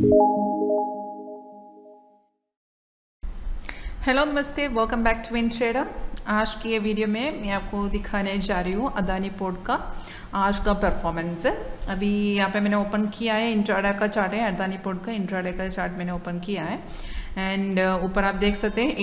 Hello नमस्ते, welcome back to Win Trader. आज की ये वीडियो में मैं आपको दिखाने जा रही हूँ अदानी पोर्ट का आज का परफॉर्मेंस है। अभी यहाँ पे मैंने ओपन किया है, इंट्राडे का चार्ट है, अदानी पोर्ट का इंट्राडे का चार्ट मैंने ओपन किया है। एंड ऊपर आप देख सकते हैं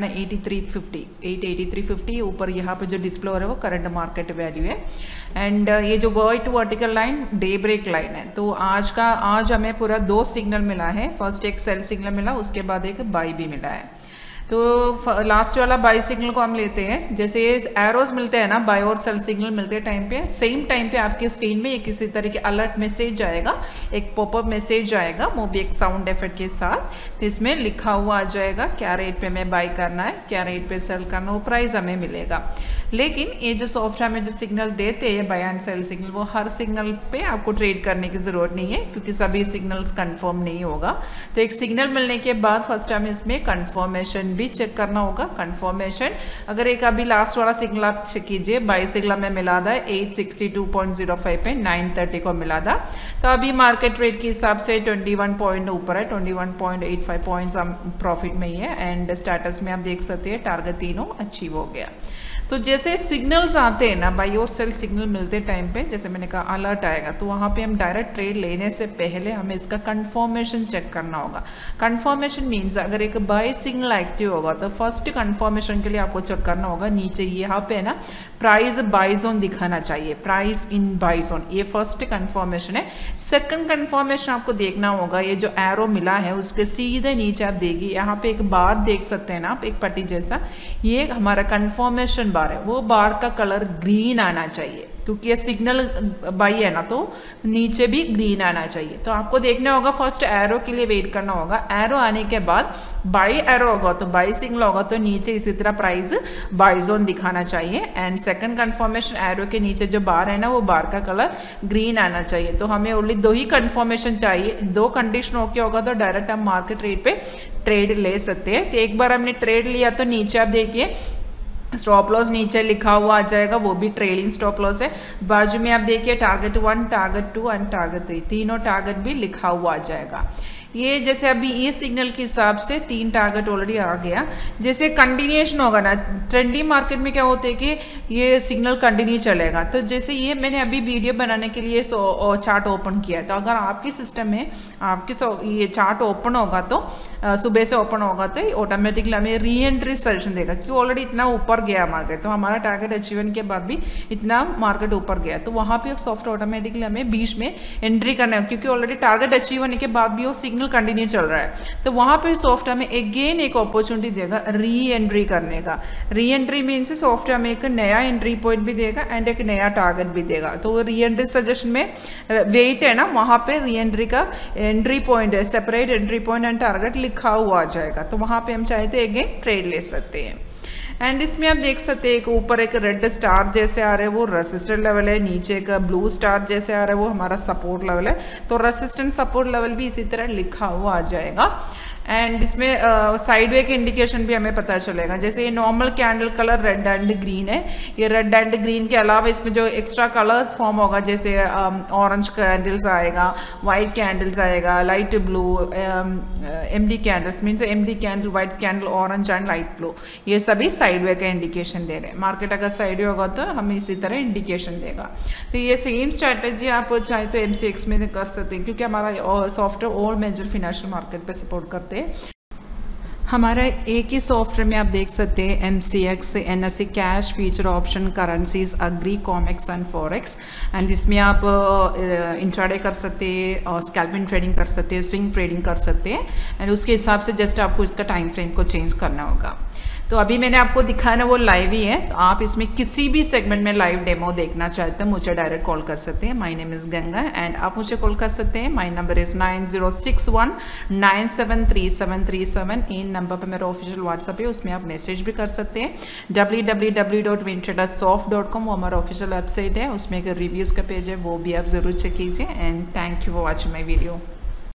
883.50 ऊपर यहाँ पे जो डिस्प्ले हो रहा है वो करंट मार्केट वैल्यू है। एंड ये जो white vertical line day break line है। तो आज हमें पूरा 2 सिग्नल मिला है। फर्स्ट एक सेल सिग्नल मिला, उसके बाद एक बाई भी मिला है। तो लास्ट वाला बाई सिग्नल को हम लेते हैं। जैसे एरोज मिलते हैं ना, बाई और सेल सिग्नल मिलते हैं टाइम पे, सेम टाइम पे आपके स्क्रीन में किसी तरह के अलर्ट मैसेज आएगा, एक पॉपअप मैसेज आएगा, वो भी एक साउंड इफेक्ट के साथ। तो इसमें लिखा हुआ आ जाएगा क्या रेट पे हमें बाई करना है, क्या रेट पे सेल करना है, वो प्राइस हमें मिलेगा। लेकिन ये जो सॉफ्टवेयर में जो सिग्नल देते हैं बाई एंड सेल सिग्नल, वो हर सिग्नल पे आपको ट्रेड करने की ज़रूरत नहीं है, क्योंकि सभी सिग्नल्स कंफर्म नहीं होगा। तो एक सिग्नल मिलने के बाद फर्स्ट टाइम इसमें कंफर्मेशन भी चेक करना होगा। कंफर्मेशन अगर एक अभी लास्ट वाला सिग्नल आप चेक कीजिए, बाई सिग्नल में मिला था 862.05 पे 930 को मिला था। तो अभी मार्केट रेट के हिसाब से 21 पॉइंट ऊपर है, 21.85 पॉइंट्स हम प्रॉफिट में ही है। एंड स्टेटस में आप देख सकते हैं टारगेट तीनों अचीव हो गया। तो जैसे सिग्नल्स आते हैं ना, बाई और सेल सिग्नल मिलते टाइम पे, जैसे मैंने कहा अलर्ट आएगा, तो वहाँ पे हम डायरेक्ट ट्रेड लेने से पहले हमें इसका कंफर्मेशन चेक करना होगा। कंफर्मेशन मीन्स अगर एक बाई सिग्नल एक्टिव होगा तो फर्स्ट कंफर्मेशन के लिए आपको चेक करना होगा, नीचे यहाँ पे ना प्राइस बाई जोन दिखाना चाहिए, प्राइस इन बाई जोन, ये फर्स्ट कंफर्मेशन है। सेकंड कंफर्मेशन आपको देखना होगा, ये जो एरो मिला है उसके सीधे नीचे आप देखिए, यहाँ पे एक बार देख सकते हैं ना आप, एक पट्टी जैसा, ये हमारा कंफर्मेशन बार है। वो बार का कलर ग्रीन आना चाहिए, क्योंकि ये सिग्नल बाई है ना, तो नीचे भी ग्रीन आना चाहिए। तो आपको देखना होगा, फर्स्ट एरो के लिए वेट करना होगा। एरो आने के बाद बाई एरो होगा तो बाई सिग्नल होगा तो नीचे इसी तरह प्राइस बाई जोन दिखाना चाहिए। एंड सेकंड कंफर्मेशन एरो के नीचे जो बार है ना, वो बार का कलर ग्रीन आना चाहिए। तो हमें ओनली 2 ही कंफर्मेशन चाहिए, 2 कंडीशन ओके होगा तो डायरेक्ट हम मार्केट रेट पे ट्रेड ले सकते हैं। तो एक बार हमने ट्रेड लिया तो नीचे आप देखिए स्टॉप लॉस नीचे लिखा हुआ आ जाएगा, वो भी ट्रेलिंग स्टॉप लॉस है। बाजू में आप देखिए टारगेट 1, टारगेट 2 एंड टारगेट 3, तीनों टारगेट भी लिखा हुआ आ जाएगा। ये जैसे अभी ये सिग्नल के हिसाब से 3 टारगेट ऑलरेडी आ गया। जैसे कंटिन्यूएशन होगा ना, ट्रेंडी मार्केट में क्या होता है कि ये सिग्नल कंटिन्यू चलेगा। तो जैसे ये मैंने अभी वीडियो बनाने के लिए चार्ट ओपन किया है, तो अगर आपके सिस्टम में आपकी ये चार्ट ओपन होगा तो सुबह से ओपन होगा तो ऑटोमेटिकली हमें री एंट्री सजेशन देगा, क्योंकि ऑलरेडी इतना ऊपर गया मार्केट, तो हमारा टारगेट अचीवमेंट के बाद भी इतना मार्केट ऊपर गया, तो वहाँ पे सॉफ्टवेयर ऑटोमेटिकली हमें बीच में एंट्री करना है, क्योंकि ऑलरेडी टारगेट अचीव होने के बाद भी वो सिग्नल कंटिन्यू चल रहा है। तो वहाँ पे सॉफ्टवेयर में अगेन एक अपॉर्चुनिटी देगा री एंट्री करने का। री एंट्री मीन्स सॉफ्टवेयर में एक नया एंट्री पॉइंट भी देगा एंड एक नया टारगेट भी देगा। तो वो री एंट्री सजेशन में वेट है ना, वहाँ पे री एंट्री का एंट्री पॉइंट है, separate entry point and target लिखा हुआ आ जाएगा। तो वहाँ पे हम चाहे तो अगेन ट्रेड ले सकते हैं। एंड इसमें आप देख सकते हैं एक ऊपर एक रेड स्टार जैसे आ रहा है, वो रेसिस्टेंट लेवल है, नीचे एक ब्लू स्टार जैसे आ रहा है, वो हमारा सपोर्ट लेवल है। तो रेसिस्टेंट सपोर्ट लेवल भी इसी तरह लिखा हुआ आ जाएगा। एंड इसमें साइड वे के इंडिकेशन भी हमें पता चलेगा। जैसे ये normal candle colour red and green है, ये रेड एंड ग्रीन के अलावा इसमें जो एक्स्ट्रा कलर्स फॉर्म होगा, जैसे ऑरेंज कैंडल्स आएगा, वाइट कैंडल्स आएगा, light blue, MD candles means MD candle, white candle, orange and light blue, ये सभी साइड वे का इंडिकेशन दे रहे हैं। मार्केट अगर साइड वे होगा तो हमें इसी तरह इंडिकेशन देगा। तो ये सेम स्ट्रैटेजी आप चाहे तो MCX में कर सकते हैं, क्योंकि हमारा software all major financial market पे सपोर्ट करते हैं। हमारा एक ही सॉफ्टवेयर में आप देख सकते हैं MCX, NSE cash, future option, currencies, agri, COMEX and forex. And इसमें आप इंट्राडे कर सकते हैं और स्कैल्पिंग ट्रेडिंग कर सकते हैं, स्विंग ट्रेडिंग कर सकते हैं। एंड उसके हिसाब से जस्ट आपको इसका टाइम फ्रेम को चेंज करना होगा। तो अभी मैंने आपको दिखाया ना, वो लाइव ही है। तो आप इसमें किसी भी सेगमेंट में लाइव डेमो देखना चाहते हैं, मुझे डायरेक्ट कॉल कर सकते हैं। My name is Ganga and आप मुझे कॉल कर सकते हैं। My number is 9061973737। इन नंबर पर मेरा ऑफिशियल व्हाट्सअप है, उसमें आप मैसेज भी कर सकते हैं। www.wintradersoft.com वो हमारा ऑफिशियल वेबसाइट है, उसमें एक रिव्यूज़ का पेज है, वो भी आप ज़रूर चेक कीजिए। And thank you for watching my video.